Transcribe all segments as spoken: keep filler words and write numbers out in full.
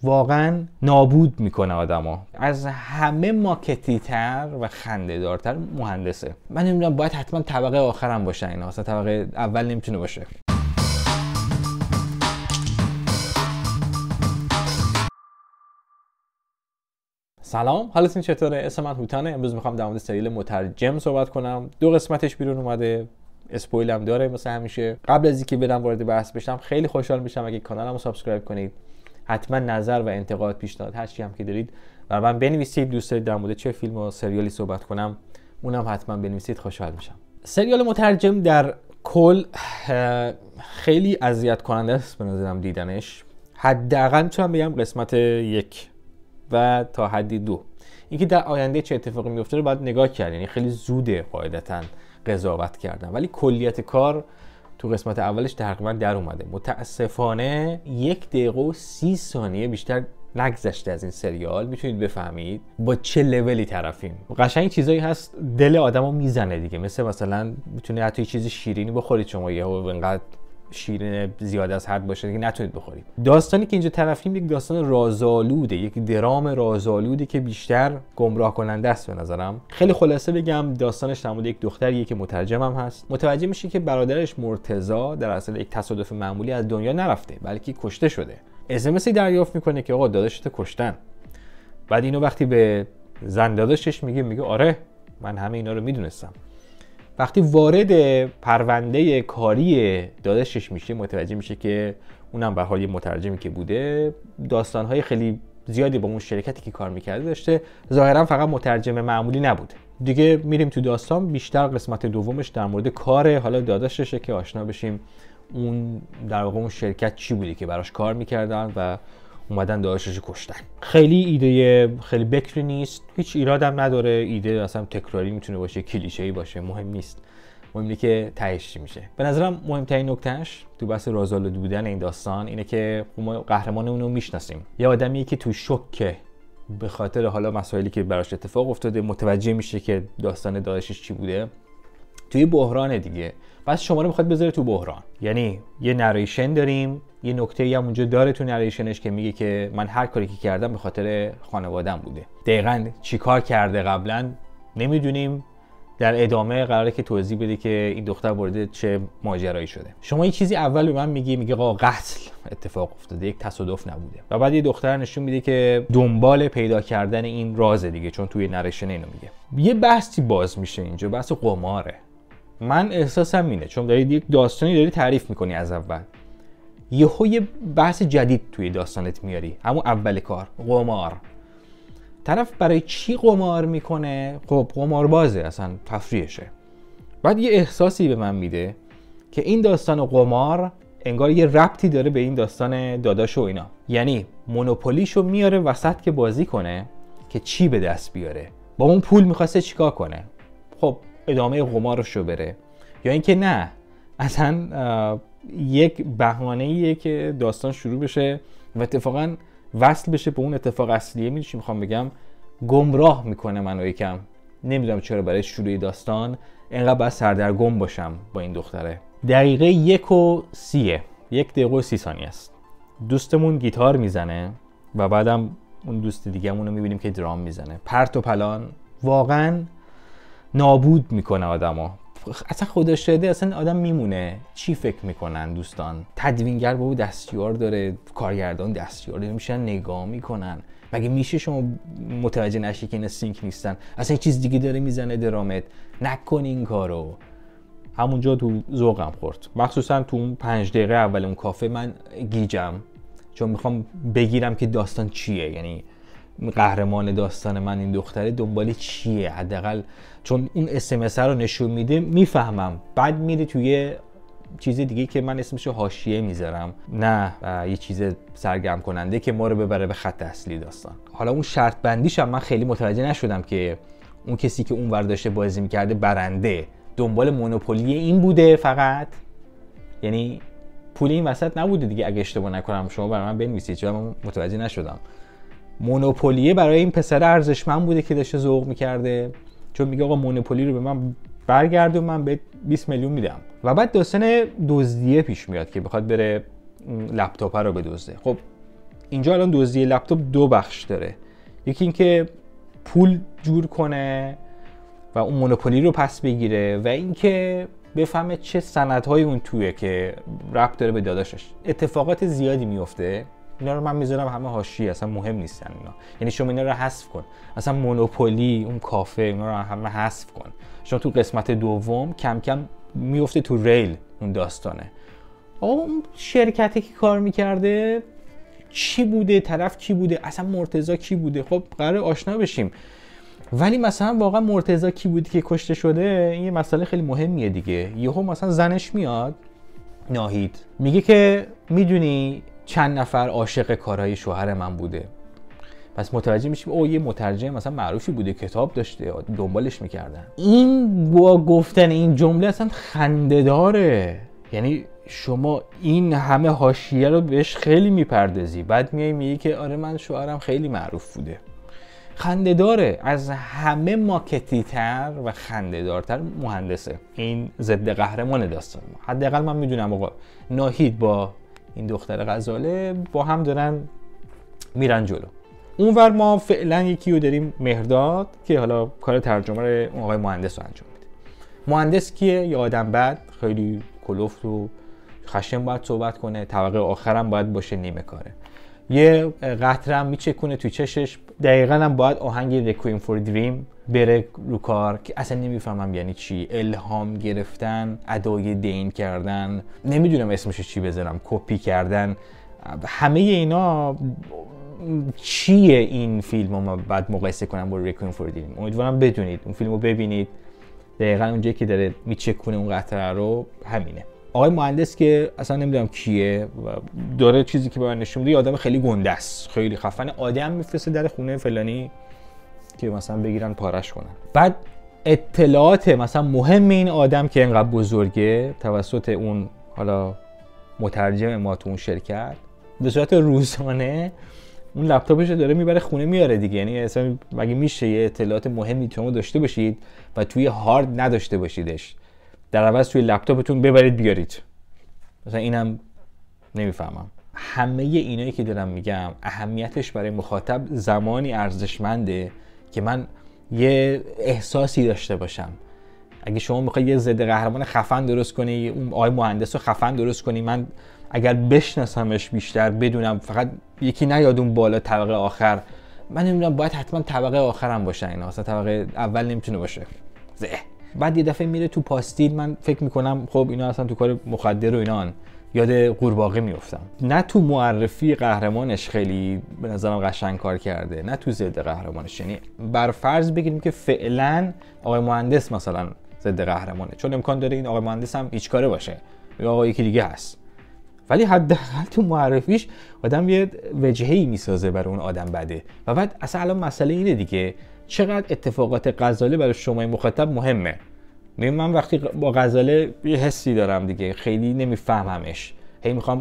واقعا نابود میکنه آدمو. از همه ماکتی تر و خنده دارتر مهندسه. من نمیدونم باید حتما طبقه آخرم باشه اینا، اصلا طبقه اول نمیتونه باشه. سلام، حالتون چطوره؟ اسم من هوتانه. امروز میخوام در مورد سریال مترجم صحبت کنم. دو قسمتش بیرون اومده، اسپویل هم داره مثل همیشه. قبل از اینکه برم وارد بحث بشم خیلی خوشحال میشم اگه کانالمو سابسکرایب کنید. حتما نظر و انتقاد، پیشنهاد، هر چی هم که دارید برای من بنویسید. دوست دارید در مورد چه فیلم و سریالی صحبت کنم اونم حتما بنویسید، خوشحال میشم. سریال مترجم در کل خیلی اذیت کننده است به نظرم دیدنش. حداقل میتونم بگم قسمت یک و تا حدی دو. اینکه در آینده چه اتفاقی میفته رو باید نگاه کرد، یعنی خیلی زوده قاعدتاً قضاوت کردن، ولی کلیت کار تو قسمت اولش تقریبا در اومده. متاسفانه یک دقیقه و سی ثانیه بیشتر نگذشته از این سریال میتونید بفهمید با چه لولی طرفیم. قشنگ چیزایی هست دل آدمو میزنه دیگه، مثل مثلا میتونه حتی یه چیز شیرینی بخورید شما، یهو انقدر شیرین زیاده از حد باشه که نتونید بخورید. داستانی که اینجا طرفیم یک داستان رازآلوده، یک درام رازآلوده که بیشتر گمراه کننده است به نظرم. خیلی خلاصه بگم داستانش در مورد یک دختریه که مترجم هم هست. متوجه میشه که برادرش مرتضی در اصل یک تصادف معمولی از دنیا نرفته بلکه کشته شده. اس ام اس دریافت میکنه که آقا داداشت کشتن. بعد اینو وقتی به زن داداشش میگه میگه آره من همه اینا رو میدونستم. وقتی وارد پرونده کاری داداشش میشه متوجه میشه که اونم به حال یه مترجمی که بوده داستانهای خیلی زیادی با اون شرکتی که کار میکرده داشته، ظاهرا فقط مترجم معمولی نبوده. دیگه میریم تو داستان، بیشتر قسمت دومش در مورد کار حالا داداششه که آشنا بشیم اون در واقع اون شرکت چی بودی که براش کار میکردن و اومدن داداشش کشتن. خیلی ایده خیلی بکری نیست، هیچ ایرادم نداره، ایده اصلا تکراری میتونه باشه، کلیشه‌ای باشه، مهم نیست. مهم اینه که تهش چی میشه. به نظرم مهمترین نکتهش تو بحث رازآلود بودن این داستان اینه که ما قهرمان اون رو میشناسیم. یه آدمیه که تو شوکه به خاطر حالا مسائلی که براش اتفاق افتاده، متوجه میشه که داستان داداشش چی بوده، توی بحران دیگه. پس شما رو میخواد بذاره تو بحران. یعنی یه نریشن داریم، یه نکته‌ای هم اونجا داره تو نریشنش که میگه که من هر کاری که کردم به خاطر خانواده‌ام بوده. دقیقاً چیکار کرده قبلا نمیدونیم. در ادامه قراره که توضیح بده که این دختر وارد چه ماجرایی شده. شما یه چیزی اول به من میگی میگه آقا قتل اتفاق افتاده، یک تصادف نبوده. و بعد یه دختر نشون میده که دنبال پیدا کردن این راز دیگه، چون توی نریشن اینو میگه. یه بحثی باز میشه اینجا، بحث قماره. من احساسم اینه چون دارید یک داستانی داری تعریف میکنی از اول، یهو یه بحث جدید توی داستانت میاری، همون اول کار قمار. طرف برای چی قمار میکنه؟ خب قمار بازه، اصلا تفریحشه. بعد یه احساسی به من میده که این داستان قمار انگار یه ربطی داره به این داستان داداش و اینا. یعنی مونوپولیشو میاره وسط که بازی کنه که چی به دست بیاره. با اون پول میخواسته چیکار کنه؟ خب ادامه قمارشو بره، یا اینکه نه اصلا یک بهانه‌ایه که داستان شروع بشه و اتفاقا وصل بشه به اون اتفاق اصلیه. میدونی چی میخوام بگم؟ گمراه میکنه منو یکم. نمیدونم چرا برای شروع داستان اینقدر باید سردرگم باشم با این دختره. دقیقه یک و سیه، یک دقیقه و سی ثانیه است. دوستمون گیتار میزنه و بعدم اون دوست دیگه‌مون رو میبینیم که درام میزنه. پرت و پلان، واقعا نابود میکنه آدمو. اصلا خدا شده اصلا آدم میمونه چی فکر میکنن دوستان. تدوینگر بابا دستیار داره، کارگردان دستیار داره، میشن نگاه میکنن. مگه میشه شما متوجه نشی که اینا سینک نیستن؟ اصلا یه چیز دیگه داره میزنه درامت. نکن این کارو. همونجا تو ذوقم خورد، مخصوصا تو اون پنج دقیقه اول اون کافه من گیجم، چون میخوام بگیرم که داستان چیه. یعنی قهرمان داستان من این دختره دنبال چیه حداقل، چون اون اس ام اس رو نشون میده میفهمم. بعد میره توی چیز دیگه که من اسمشو حاشیه میذارم، نه یه چیز سرگرم کننده که ما رو ببره به خط اصلی داستان. حالا اون شرط بندیش هم من خیلی متوجه نشدم که اون کسی که اون ور داشته بازی میکرده برنده دنبال مونوپولی این بوده فقط. یعنی پول این وسط نبوده دیگه اگه اشتباه نکنم. شما برای من بنویسید چون من متوجه نشدم. مونوپولیه برای این پسر ارزشمند بوده که داشته ذوق میکرده، چون میگه آقا مونوپولی رو به من برگردون من به بیست میلیون میدم. و بعد داستان دزدیه پیش میاد که بخواد بره لپتاپ رو بدزده. خب اینجا الان دزدی لپتاپ دو بخش داره. یکی اینکه پول جور کنه و اون مونوپولی رو پس بگیره و اینکه بفهمه چه سندهای اون تویه که ربط داره به داداشش. اتفاقات زیادی میفته، اینا رو من میذارم همه حاشیه، اصلا مهم نیستن اینا. یعنی شما اینا رو حذف کن، اصلا مونوپولی، اون کافه، اینا رو همه حذف کن. شما تو قسمت دوم کم کم میفته تو ریل اون داستانه. آقا اون شرکتی که کار میکرده چی بوده، طرف کی بوده، اصلا مرتضی کی بوده. خب قرار آشنا بشیم، ولی مثلا واقعا مرتضی کی بوده که کشته شده، این یه مسئله خیلی مهمیه دیگه. یهو مثلا زنش میاد، ناهید، میگه که میدونی چند نفر عاشق کارهای شوهر من بوده. پس متوجه میشیم او یه مترجم مثلا معروفی بوده، کتاب داشته، دنبالش میکردن. این با گفتن این جمله اصلا خنده‌داره. یعنی شما این همه حاشیه رو بهش خیلی میپردازی، بعد میای میگی که آره من شوهرم خیلی معروف بوده. خنده‌داره. از همه ماکتی تر و خنده‌دارتر مهندسه. این ضد قهرمان داستان ما. حداقل من میدونم آقا ناهید با این دختر غزاله با هم دارن میرن جلو. اونور ما فعلا یکی رو داریم، مهرداد، که حالا کار ترجمه رو اون آقای مهندس رو انجام میده. مهندس کیه؟ یه آدم بد، خیلی کلفت و خشن باید صحبت کنه، طبقه آخرم باید باشه، نیمه کاره. یه قطره هم میچکونه تو چشش. دقیقاً هم باید آهنگ Requiem for Dream بره رو کار که اصلا نمیفهمم یعنی چی. الهام گرفتن، ادای دین کردن، نمیدونم اسمش چی بذارم، کپی کردن، همه اینا چیه این فیلم رو ما بعد مقایسه کنم با Requiem for Dream. امیدوارم بدونید اون فیلم رو ببینید. دقیقاً اونجایی که داره میچکونه اون قطره رو همینه. آقای مهندس که اصلا نمیدونم کیه و داره چیزی که به من نشون میده، یه آدم خیلی گنده است، خیلی خفن، آدم میفرسته در خونه فلانی که مثلا بگیرن پارش کنن. بعد اطلاعات مثلا مهم این آدم که اینقدر بزرگه توسط اون حالا مترجم ما تو اون شرکت به صورت روزانه اون لپتاپش رو داره میبره خونه میاره دیگه. یعنی اصلا مگه میشه یه اطلاعات مهمی شما داشته باشید و توی هارد نداشته باشیدش، در عوض توی لپتاپتون ببرید بیارید؟ مثلا اینم نمیفهمم. همه اینایی که دارم میگم اهمیتش برای مخاطب زمانی ارزشمنده که من یه احساسی داشته باشم. اگه شما میخوای یه ضد قهرمان خفن درست کنی، اون آقای مهندس رو خفن درست کنی، من اگر بشناسمش بیشتر، بدونم فقط یکی نیاد اون بالا طبقه آخر، من نمیدونم باید حتما طبقه آخرم باشه اینا، اصلا طبقه اول نمیتونه باشه. زه. بعد یه دفعه میره تو پاستیل، من فکر میکنم خب اینا اصلا تو کار مخدر و اینان، یاد قورباغه میافتم. نه تو معرفی قهرمانش خیلی به نظرم قشنگ کار کرده، نه تو ضد قهرمانش. یعنی بر فرض بگیریم که فعلا آقای مهندس مثلا ضد قهرمانه، چون امکان داره این آقای مهندس هم هیچ کاره باشه یا آقا یکی دیگه هست، ولی حداقل تو معرفیش آدم یه وجهه‌ای میسازه برای اون آدم بده. و بعد اصلا الان مسئله اینه دیگه، چقدر اتفاقات غزاله برای شما مخاطب مهمه. من وقتی با غزاله یه حسی دارم دیگه، خیلی نمیفهممش، هی میخوام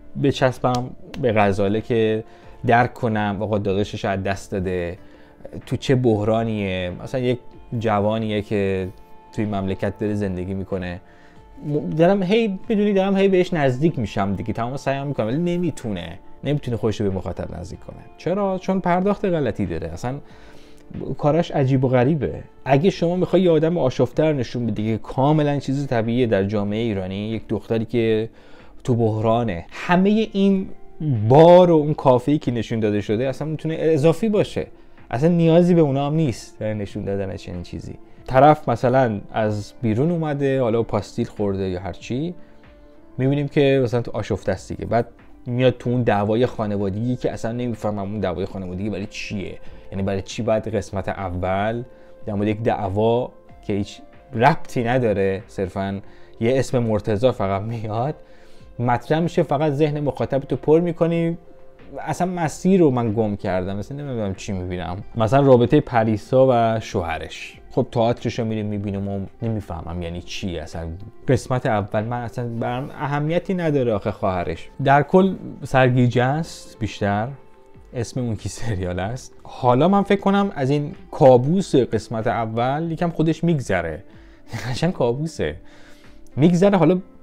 بچسبم به غزاله که درک کنم آقا داداشش از دست داده، تو چه بحرانیه، مثلا یک جوانیه که توی مملکت داره زندگی میکنه، دارم هی بدونی دارم هی بهش نزدیک میشم دیگه، تمام سعیم میکنم ولی نمیتونه نمیتونه خودش رو به مخاطب نزدیک کنه. چرا؟ چون پرداخت غلطی داره، اصلا کاراش عجیب و غریبه. اگه شما میخوای یه آدم آشفتر نشون بدی که کاملا چیز طبیعیه در جامعه ایرانی، یک دختری که تو بحرانه، همه این بار و اون کافه‌ای که نشون داده شده اصلا میتونه اضافی باشه، اصلا نیازی به اونا هم نیست برای نشون دادن چنین چیزی. طرف مثلا از بیرون اومده، حالا پاستیل خورده یا هر چی، میبینیم که مثلا تو آشفته است دیگه، بعد میاد تو اون دعوای خانوادگی که اصلا نمیفهمم اون دعوای خانوادگی برای چیه، یعنی برای چی باید قسمت اول در مورد یک دعوا که هیچ ربطی نداره، صرفا یه اسم مرتضی فقط میاد مطرح میشه، فقط ذهن مخاطبتو پر میکنی. اصلا مسیر رو من گم کردم، مثلا نمیدونم چی میبینم، مثلا رابطه پریسا و شوهرش. خب تئاترشو میریم میبینیم و نمیفهمم یعنی چی اصلا. قسمت اول من اصلا برام اهمیتی نداره آخه خواهرش. در کل سرگیجه است بیشتر، اسم اون کی سریال است. حالا من فکر کنم از این کابوس قسمت اول یکم خودش میگذره، قشنگ کابوسه میگذره. حالا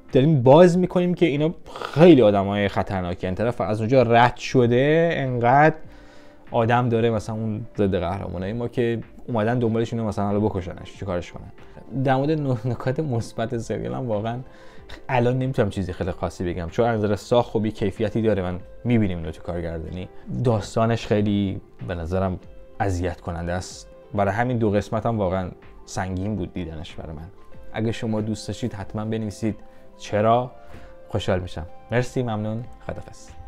داریم باز میکنیم که اینا خیلی آدمای خطرناکی ان، طرف از اونجا رد شده انقدر آدم داره مثلا اون ضد قهرمانای ما که اومدن دنبالش اینو مثلا حالا بکشنش چیکارش کنن. در مورد نکات مثبت سریال هم واقعا الان نمیتونم چیزی خیلی خاصی بگم، چون از نظر ساخت خوبی کیفیتی داره، من میبینیم اینو تو کارگردانی. داستانش خیلی به نظرم اذیت کننده است، برای همین دو قسمت هم واقعا سنگین بود دیدنش برای من. اگه شما دوست داشتید حتما بنویسید چرا، خوشحال میشم. مرسی، ممنون، خداحافظ.